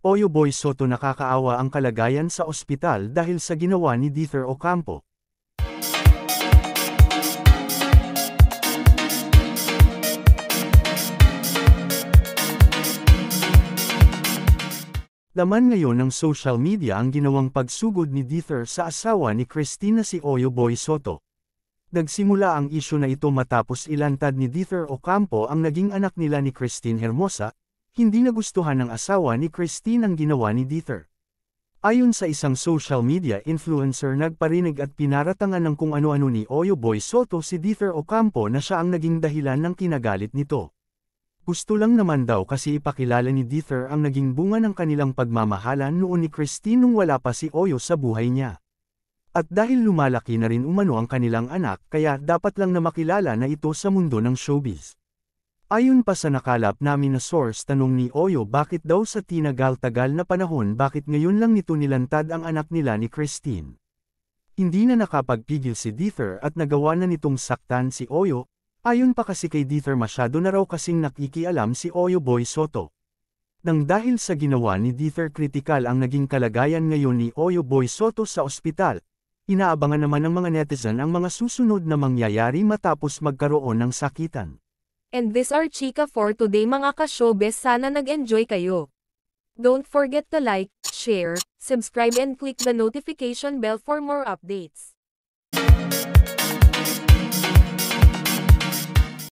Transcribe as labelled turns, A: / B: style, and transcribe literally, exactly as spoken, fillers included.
A: Oyo Boy Soto nakakaawa ang kalagayan sa ospital dahil sa ginawa ni Dieter Ocampo. Laman ngayon ng social media ang ginawang pagsugod ni Dieter sa asawa ni Christine na si Oyo Boy Soto. Nagsimula ang isyu na ito matapos ilantad ni Dieter Ocampo ang naging anak nila ni Christine Hermosa. Hindi nagustuhan ng asawa ni Christine ang ginawa ni Dieter. Ayon sa isang social media influencer nagparinig at pinaratangan ng kung ano-ano ni Oyo Boy Soto si Dieter Ocampo na siya ang naging dahilan ng kinagalit nito. Gusto lang naman daw kasi ipakilala ni Dieter ang naging bunga ng kanilang pagmamahalan noon ni Christine nung wala pa si Oyo sa buhay niya. At dahil lumalaki na rin umano ang kanilang anak kaya dapat lang na makilala na ito sa mundo ng showbiz. Ayon pa sa nakalap namin na source tanong ni Oyo bakit daw sa tinagal-tagal na panahon bakit ngayon lang nito nilantad ang anak nila ni Christine. Hindi na nakapagpigil si Dieter at nagawa na nitong saktan si Oyo, ayon pa kasi kay Dieter masyado na raw kasing nakikialam si Oyo Boy Soto. Nang dahil sa ginawa ni Dieter kritikal ang naging kalagayan ngayon ni Oyo Boy Soto sa ospital, inaabangan naman ng mga netizen ang mga susunod na mangyayari matapos magkaroon ng sakitan.
B: And this are Chika for today mga ka-showbiz, sana nag-enjoy kayo. Don't forget to like, share, subscribe and click the notification bell for more updates.